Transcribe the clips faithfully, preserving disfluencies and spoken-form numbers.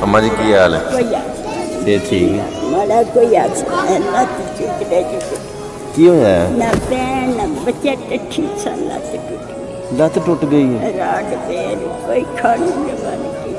अम्मा जी की हाल है? कोई ये ठीक है। माड़ा कोई ना चुकड़े चुक की होया है? ना पैन ना बच्चे टट्ठी सा लत टूट लत टूट गई है। राड पैर कोई खाने के बन की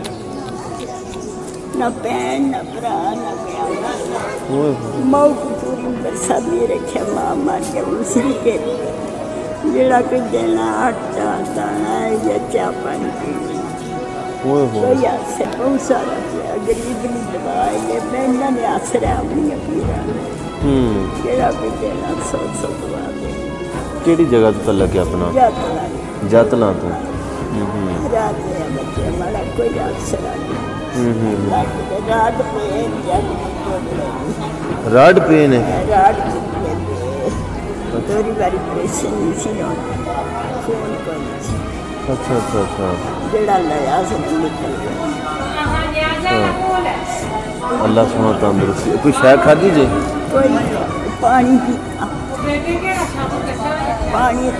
ना पैन ना भरा ना प्यार मौत पूरी बरसा मेरे खे मां मार के उसरी के जेड़ा कोई देना आटा दाना या चाय पानी पीनी कोई आसरा बहुत सारा पिया गरीब नहीं दवाई ले मैंने ने आसरा अपनी पीरा जेड़ा कोई देना सौ सौ दवा दे। केड़ी जगह तो लगे अपना? जातला जातला तो रात में बच्चे हमारा कोई आसरा नहीं राड पे राड पेन है। राड थोड़ी बारी परेशानी नहीं सी फोन कर अच्छा अच्छा अच्छा जेड़ा लाया से निकल गया। अल्लाह सुनो तंदुरुस्ती। कोई शय खाधी जे? कोई पानी पीता पानी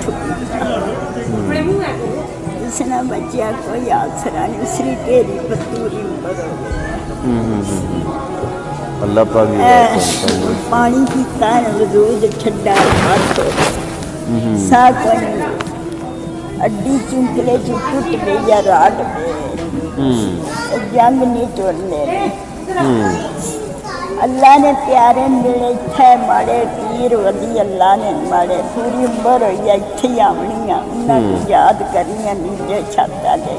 इसने बच्चा कोई आसरा नहीं उसरी टेरी पतूरी अल्लाह पाक पानी पीता है वजूद ठंडा हाथ सा कोई अड्डी चुंकले चु टूट गई या राड में जंग नहीं तोड़ने अल्लाह ने प्यारे मेरे थे माड़े पीर वली अल्लाह ने माड़े पूरी उम्र हुई है इत्थे आवनियां उन्हें याद करनियां नीचे छाता दे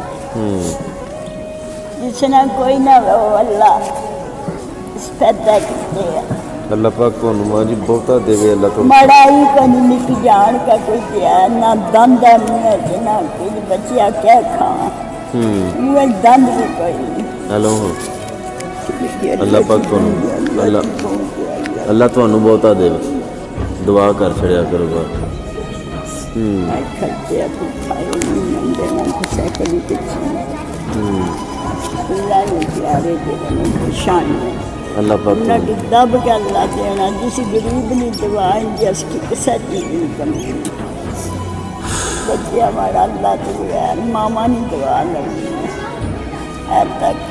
जिसने कोई ना वो अल्लाह इस पैदा किते अल्लाह पाक को मां जी बहुता देवे अल्लाह तो मड़ाई को निक जान का कोई दिया ना दंद है ना कुछ बचिया क्या खा हम्म दंद भी कोई हेलो अल्लाह पाक को अल्लाह अल्लाह तो बहुता देवे दुआ कर छड़िया करो बात हम्म खर्चे तो खाए नहीं देना कुछ कभी कुछ हम्म अल्लाह ने प्यारे दे निशान है अल्लाह पाक उन्हें दब के अल्लाह देना जिस गरीब ने दवा जिसकी किसी चीज नहीं करनी बच्चे हमारा अल्लाह तो बगैर मामा नहीं दवा लगनी है तक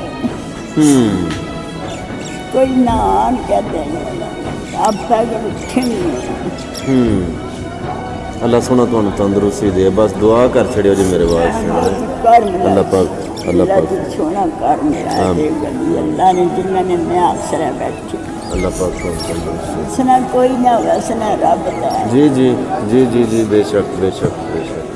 कोई नान कह देने वाला आप पैदल उठे नहीं। अल्लाह सुनो तो तंदुरुस्ती दे बस दुआ कर छड़ियो जी मेरे वास्ते अल्लाह पाक अल्लाह पाक सोना कर मेरा अल्लाह ने जिन्होंने मैं आसरा बैठी अल्लाह पाक को तंदुरुस्ती सना कोई ना वैसना रब दा जी जी जी जी जी बेशक बेशक बेशक